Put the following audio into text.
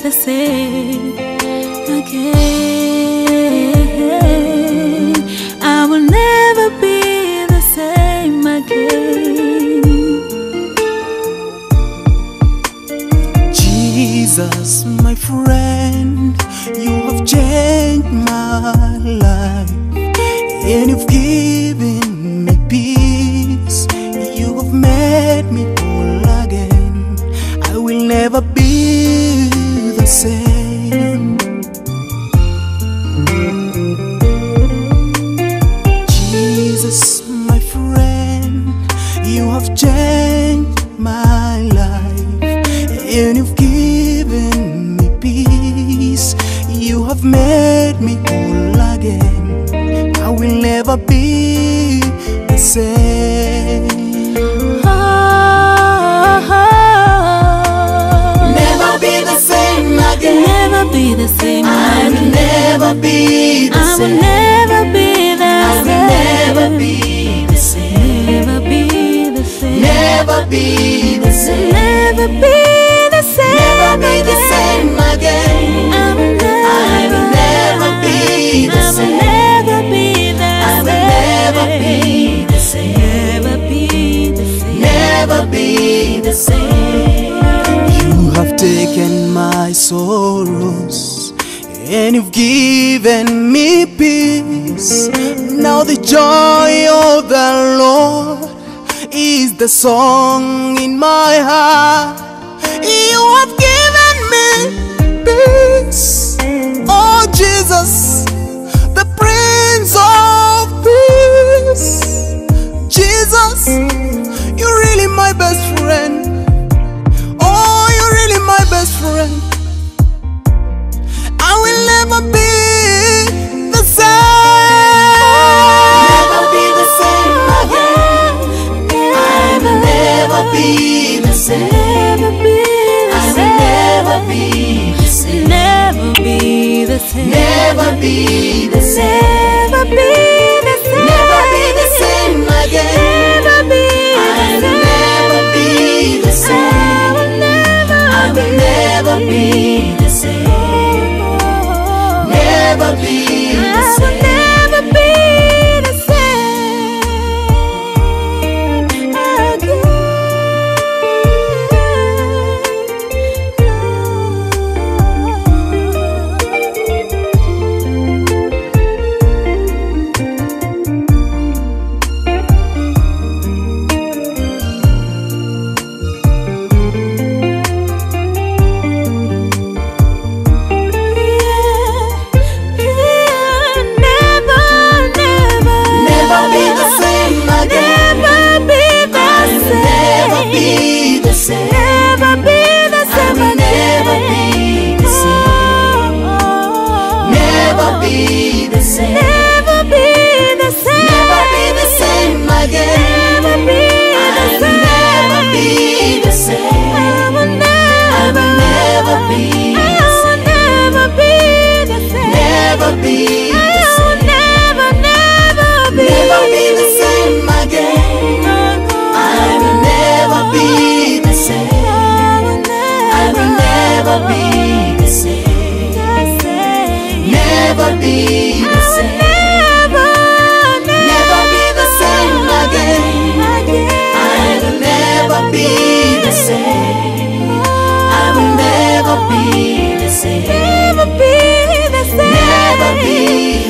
the same again. I will never be the same again. Jesus, my friend, you have changed my life, and you've given me peace. You have made me whole again. I will never be the same. Jesus, my friend, you have changed my life, and you've given me peace. You have made me whole again. I will never be the same. Never be the same again. Never be the same. I will never be the same. I will never be the same. Never be the same. Never be the same. Never be the same. Never be the same. Never be the same again. I will never be the same. Never be the same. Never be the same. Never be the same. Never be the same. You have taken my sorrows, and you've given me peace. Now the joy of the Lord is the song in my heart. You have given me peace. Oh Jesus, the Prince of Peace. Jesus, you're really my best friend. Oh, you're really my best friend. I will never be the same. Never be the same again. I will never be the same. I will never be the same. Never be the same. Never be the same. Never be the same. Never be the same again. Never be the same. I will never be the same. Never be the same. Never be the same again. I will never be the same. I will never be the same. Never be the same. Never be